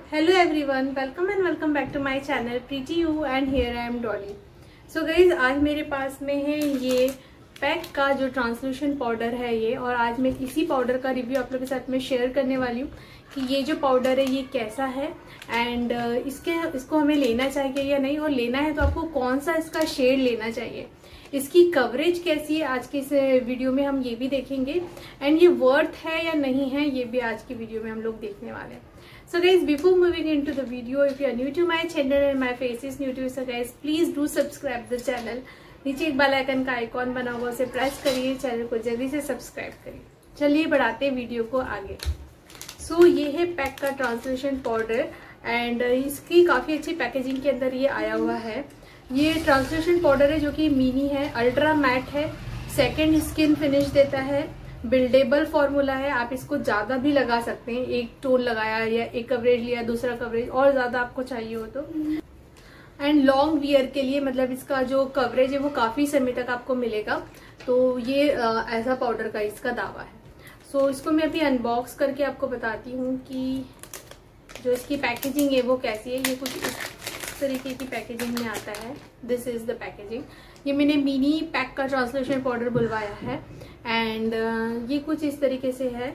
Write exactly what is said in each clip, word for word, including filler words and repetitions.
Hello everyone, welcome and welcome back to my channel Pretty You and here I am Dolly. So guys, आज मेरे पास में है ये pack का जो ट्रांसलूशन पाउडर है ये, और आज मैं इसी पाउडर का रिव्यू आप लोगों के साथ में शेयर करने वाली हूँ कि ये जो पाउडर है ये कैसा है एंड इसके इसको हमें लेना चाहिए या नहीं, और लेना है तो आपको कौन सा इसका शेड लेना चाहिए, इसकी कवरेज कैसी है, आज की इस वीडियो में हम ये भी देखेंगे एंड ये वर्थ है या नहीं है ये भी आज की वीडियो में हम लोग देखने वाले हैं. So guys, before moving into the video, if you are new to my channel and my face is new to you, so guys please do subscribe the channel. नीचे एक बेल आइकन का icon बना हुआ उसे press करिए, channel को जल्दी से सब्सक्राइब करिए. चलिए बढ़ाते हैं वीडियो को आगे. सो so, ये है पैक का ट्रांसलूशन पाउडर एंड इसकी काफ़ी अच्छी पैकेजिंग के अंदर ये आया हुआ है. ये ट्रांसलूशन पाउडर है जो कि मिनी है, अल्ट्रा मैट है, सेकेंड स्किन फिनिश देता है, बिल्डेबल फॉर्मूला है. आप इसको ज्यादा भी लगा सकते हैं, एक टोन लगाया या एक कवरेज लिया, दूसरा कवरेज और ज्यादा आपको चाहिए हो तो. एंड लॉन्ग वियर के लिए मतलब इसका जो कवरेज है वो काफी समय तक आपको मिलेगा. तो ये आ, ऐसा पाउडर का इसका दावा है. सो so, इसको मैं अभी अनबॉक्स करके आपको बताती हूँ कि जो इसकी पैकेजिंग है वो कैसी है. ये कुछ इस तरीके की पैकेजिंग में आता है. This is the packaging. ये मैंने मिनी पैक का ट्रांसलूशन पाउडर बुलवाया है एंड uh, ये कुछ इस तरीके से है.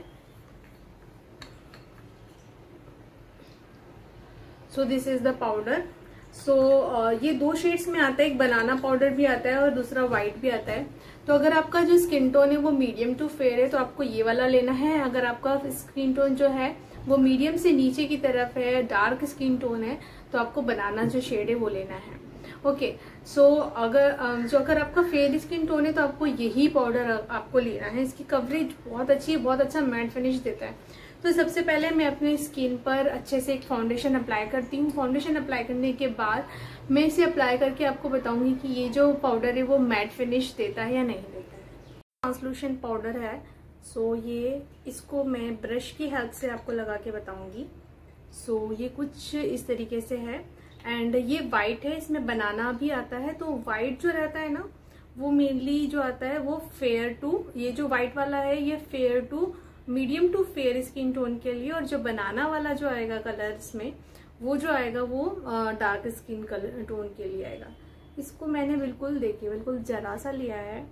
So this is the powder. So ये दो शेड्स में आता है, एक बनाना पाउडर भी आता है और दूसरा वाइट भी आता है. तो अगर आपका जो स्किन टोन है वो मीडियम टू फेयर है तो आपको ये वाला लेना है. अगर आपका स्किन टोन जो है वो मीडियम से नीचे की तरफ है, डार्क स्किन टोन है, तो आपको बनाना जो शेड है वो लेना है. ओके okay, सो so, अगर जो अगर आपका फेयर स्किन टोन है तो आपको यही पाउडर आपको लेना है. इसकी कवरेज बहुत अच्छी है, बहुत अच्छा मैट फिनिश देता है. तो सबसे पहले मैं अपने स्किन पर अच्छे से एक फाउंडेशन अप्लाई करती हूँ. फाउंडेशन अप्लाई करने के बाद मैं इसे अप्लाई करके आपको बताऊंगी कि ये जो पाउडर है वो मैट फिनिश देता है या नहीं देता है. ट्रांसलूशन पाउडर है. सो so, ये इसको मैं ब्रश की हेल्प से आपको लगा के बताऊंगी. सो so, ये कुछ इस तरीके से है एंड ये वाइट है, इसमें बनाना भी आता है. तो वाइट जो रहता है ना वो मेनली जो आता है वो फेयर टू, ये जो वाइट वाला है ये fair to medium to fair skin tone के लिए, और जो बनाना वाला जो आएगा कलर इसमें वो जो आएगा वो डार्क स्किन कलर टोन के लिए आएगा. इसको मैंने बिल्कुल देखिए बिल्कुल जरा सा लिया है.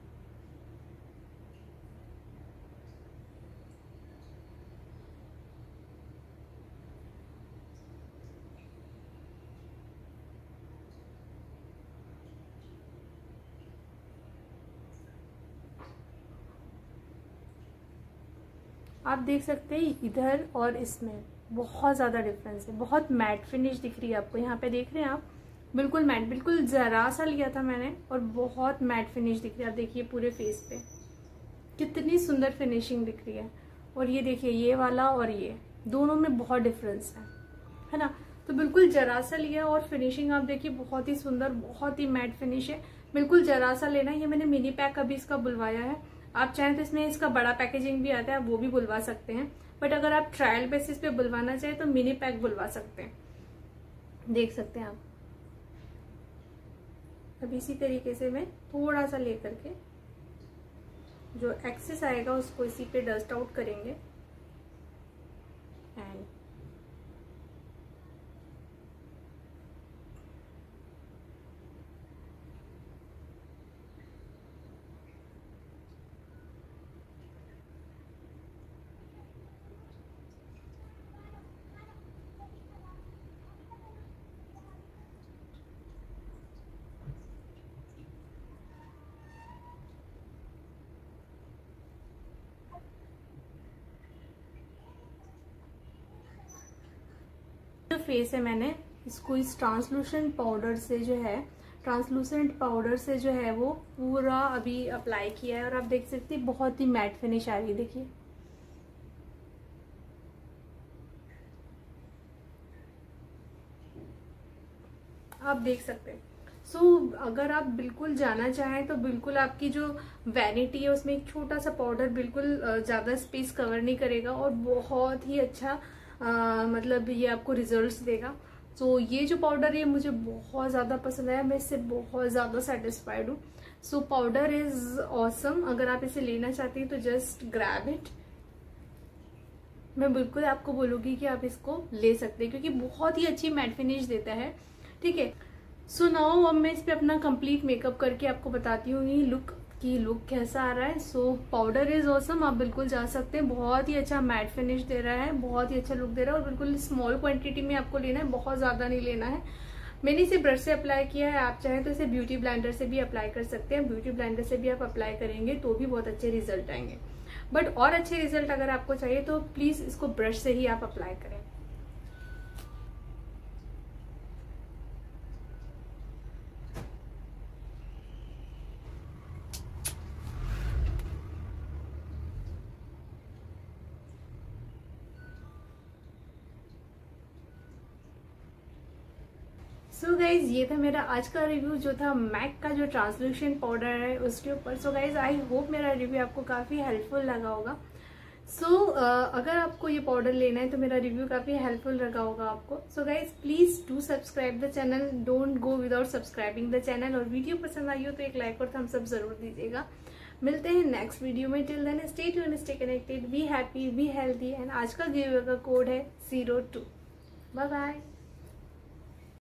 आप देख सकते हैं इधर और इसमें बहुत ज़्यादा डिफरेंस है. बहुत मैट फिनिश दिख रही है आपको. यहाँ पे देख रहे हैं आप, बिल्कुल मैट, बिल्कुल ज़रा सा लिया था मैंने और बहुत मैट फिनिश दिख रही है. आप देखिए पूरे फेस पे कितनी सुंदर फिनिशिंग दिख रही है. और ये देखिए ये वाला और ये दोनों में बहुत डिफरेंस है है ना. तो बिल्कुल जरा सा लिया और फिनिशिंग आप देखिए बहुत ही सुंदर, बहुत ही मैट फिनिश है. बिल्कुल जरा सा लेना. ये मैंने मिनी पैक अभी इसका बुलवाया है. आप चाहें तो इसमें इसका बड़ा पैकेजिंग भी आता है, आप वो भी बुलवा सकते हैं. बट अगर आप ट्रायल बेसिस पे बुलवाना चाहें तो मिनी पैक बुलवा सकते हैं. देख सकते हैं आप. अब इसी तरीके से मैं थोड़ा सा लेकर के जो एक्सेस आएगा उसको इसी पे डस्ट आउट करेंगे एंड जो फेस है मैंने इसको इस ट्रांसलूसेंट पाउडर से जो है ट्रांसलूसेंट पाउडर से जो है वो पूरा अभी अप्लाई किया है. और आप देख सकते हैं बहुत ही मैट फिनिश आ रही है. देखिए आप देख सकते हैं. सो so, अगर आप बिल्कुल जाना चाहें तो बिल्कुल आपकी जो वैनिटी है उसमें एक छोटा सा पाउडर बिल्कुल ज़्यादा स्पेस कवर नहीं करेगा और बहुत ही अच्छा आ, मतलब ये आपको रिजल्ट्स देगा. सो so, ये जो पाउडर है मुझे बहुत ज़्यादा पसंद आया. मैं इससे बहुत ज़्यादा सेटिस्फाइड हूँ. So powder is awesome. अगर आप इसे लेना चाहती हैं तो जस्ट ग्रैब इट. मैं बिल्कुल आपको बोलूँगी कि आप इसको ले सकते हैं, क्योंकि बहुत ही अच्छी मैट फिनिश देता है। ठीक है, सो नाउ अब मैं इस पे अपना कंप्लीट मेकअप करके आपको बताती हूँ ये लुक की लुक कैसा आ रहा है। सो पाउडर इज ऑसम, आप बिल्कुल जा सकते हैं। बहुत ही अच्छा मैट फिनिश दे रहा है, बहुत ही अच्छा लुक दे रहा है, और बिल्कुल स्मॉल क्वांटिटी में आपको लेना है, बहुत ज्यादा नहीं लेना है। मैंने इसे ब्रश से अप्लाई किया है, आप चाहें तो इसे ब्यूटी ब्लेंडर से भी अप्लाई कर सकते हैं। ब्यूटी ब्लेंडर से भी आप अप्लाई करेंगे तो भी बहुत अच्छे रिजल्ट आएंगे, बट और अच्छे रिजल्ट अगर आपको चाहिए तो प्लीज इसको ब्रश से ही आप अप्लाई करें। सो so गाइज, ये था मेरा आज का रिव्यू जो था मैक का जो ट्रांसल्यूशन पाउडर है उसके ऊपर। सो गाइज, आई होप मेरा रिव्यू आपको काफी हेल्पफुल लगा होगा। सो so, uh, अगर आपको ये पाउडर लेना है तो मेरा रिव्यू काफी हेल्पफुल लगा होगा आपको। So guys, please do subscribe the channel, don't go without subscribing the channel. और वीडियो पसंद आई हो तो एक लाइक और थम्स अप जरूर दीजिएगा। मिलते हैं नेक्स्ट वीडियो में। Till then stay tuned, stay connected, be happy, be healthy. And आज का गिव अवे का कोड है जीरो टू। Bye bye.